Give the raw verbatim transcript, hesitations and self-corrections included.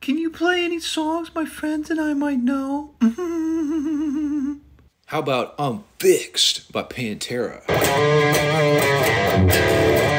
Can you play any songs my friends and I might know? How about I'm Fixed by Pantera?